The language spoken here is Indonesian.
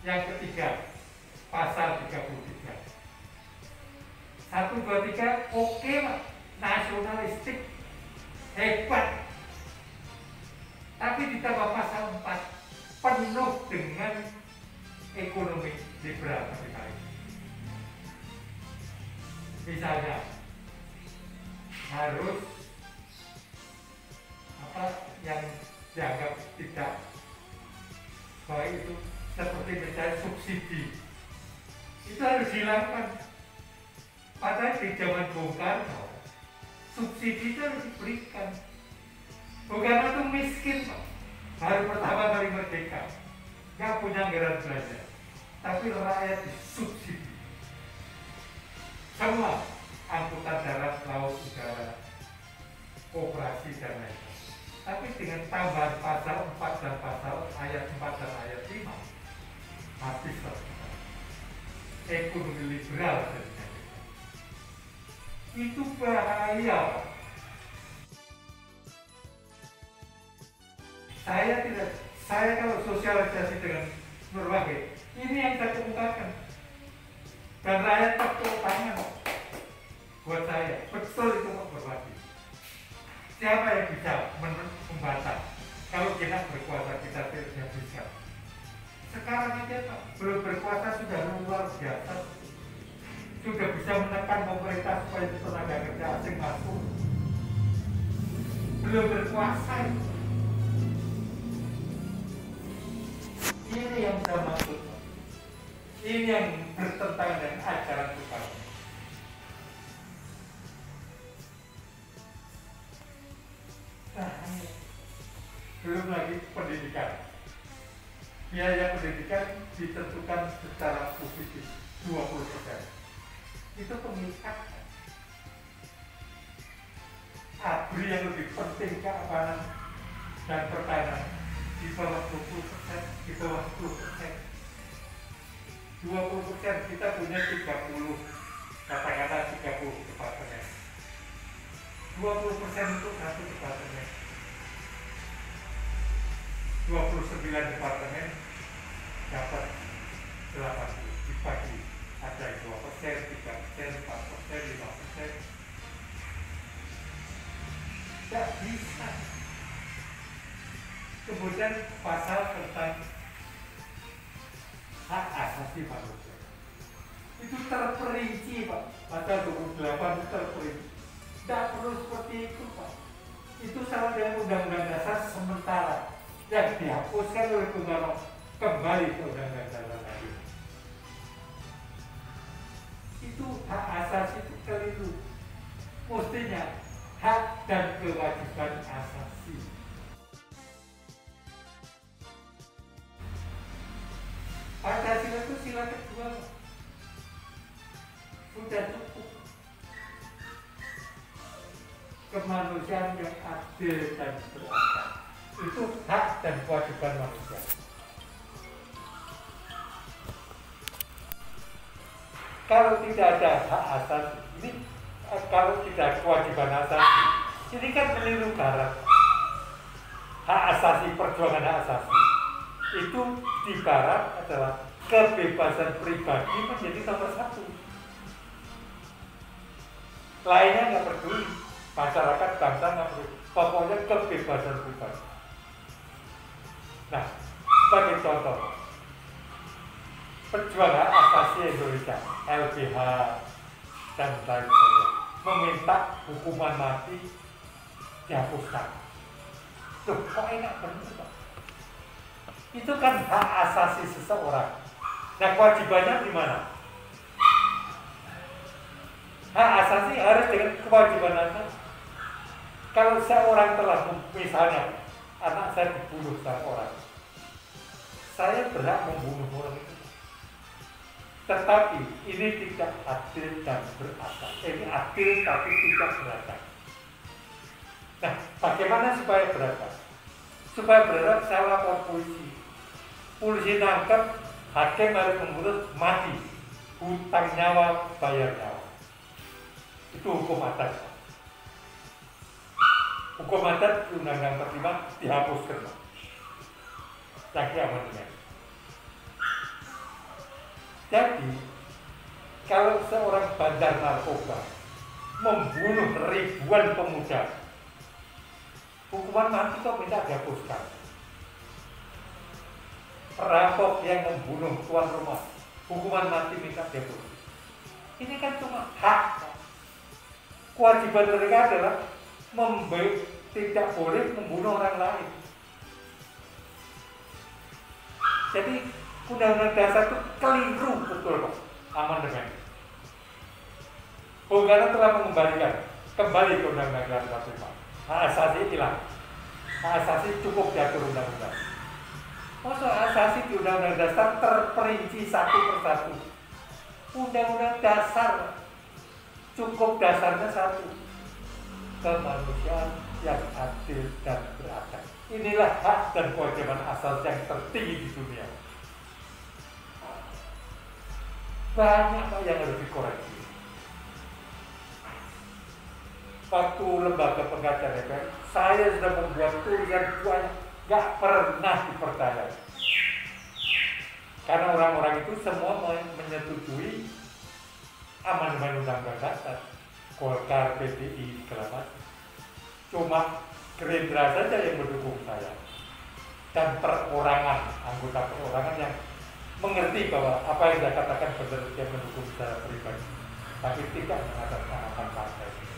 Yang ketiga, pasal 33. 1, 2, 3, oke Pak, nasionalistik, hebat. Tapi ditambah pasal 4, penuh dengan ekonomi liberal kapitalis. Misalnya, harus yang dianggap tidak baik itu seperti misalnya subsidi itu harus dihilangkan. Padahal di zaman Bung Karno subsidi itu harus diberikan. Bung Karno itu miskin Pak, baru pertama kali merdeka, nggak punya anggaran belanja, tapi rakyat disubsidi semua, angkutan darat, laut, udara, operasi dan lain-lain. Tapi dengan tambahan pasal 4 dan pasal ayat 4 dan ayat 5 habis ekonomi liberal itu bahaya. Saya kalau sosialisasi dengan Nur Wahid, ini yang saya kemukakan dan rakyat tepuk tangan buat saya, betul itu Pak Berwati. Siapa yang bisa membantah? Kalau kita berkuasa kita tidak bisa. Sekarang aja Pak, belum berkuasa sudah luar biasa, sudah bisa menekan pemerintah supaya tenaga kerja asing masuk. Belum berkuasa. Ini yang saya maksud. Ini yang bertentangan dengan ajaran Soekarno. Nah, belum lagi pendidikan. Biaya pendidikan ditentukan secara positif 20%. Itu pengikat. ABRI yang lebih penting keamanan dan pertahanan di bawah 20%, di bawah 10%. 20% kita punya 30, katakanlah 30 departemen. 20% untuk satu departemen. 29 departemen dapat 80 dibagi, ada 2%, 3%, 4%, 5%. Tidak bisa. Kemudian pasal tentang hak asasi manusia itu terperinci Pak, pasal 28 itu terperinci. Tidak perlu seperti itu Pak. Itu sama dengan Undang-Undang Dasar sementara yang dihapuskan oleh Bung Karno, kembali ke Undang-Undang Dasar lagi. Itu hak asasi itu keliru. Mestinya hak dan kewajiban asasi. Pancasila itu sila kedua sudah cukup. Kemanusiaan yang adil dan beradab itu hak dan kewajiban manusia. Kalau tidak ada hak asasi, ini kalau tidak ada kewajiban asasi, ini kan keliru barat. Hak asasi, perjuangan hak asasi itu di barat adalah kebebasan pribadi menjadi nomor satu. Lainnya nggak peduli, masyarakat bangsa nggak peduli, pokoknya kebebasan pribadi. Nah, sebagai contoh, pejuang hak asasi Indonesia, LBH dan lain sebagainya, meminta hukuman mati dihapuskan. Loh, kok enak bener Pak? Itu kan hak asasi seseorang. Nah, kewajibannya di mana? Hak asasi harus dengan kewajiban asasi. Kalau seorang telah, misalnya anak saya dibunuh sama orang, saya berhak membunuh orang itu. Tetapi ini tidak adil dan beradab. Ini adil tapi tidak beradab. Nah, bagaimana supaya beradab? Supaya beradab, saya lapor polisi. Polisi nangkep, hakim harus mengurus mati. Hutang nyawa, bayar nyawa. Itu hukum adat. Hukum adat Undang-Undang 45 dihapuskan. Lagi amandemen. Jadi kalau seorang bandar narkoba membunuh ribuan pemuda, hukuman mati kok minta dihapuskan. Perampok yang membunuh tuan rumah, hukuman mati minta dihapuskan. Ini kan cuma hak. Kewajiban mereka adalah tidak boleh membunuh orang lain. Jadi Undang-Undang Dasar itu keliru betul Pak, amandemen. Bung Karno telah mengembalikan kembali ke Undang-Undang Dasar 45. Hak asasi hilang. Hak asasi cukup diatur undang-undang. Maksud asasi di Undang-Undang Dasar terperinci satu persatu. Undang-Undang Dasar cukup dasarnya satu, kemanusiaan yang adil dan beradab. Inilah hak dan kewajiban asasi yang tertinggi di dunia. Banyak yang harus dikoreksi. Waktu lembaga pengkajian DPR, saya sudah membuat tulisan banyak, gak pernah dipercaya. Karena orang-orang itu semua menyetujui amandemen Undang-Undang Dasar, Golkar, PDI, segala macam. Cuma Gerindra saja yang mendukung saya, dan perorangan, anggota perorangan yang mengerti bahwa apa yang saya katakan benar, dia mendukung secara pribadi, tapi tidak mengatasnamakan partai.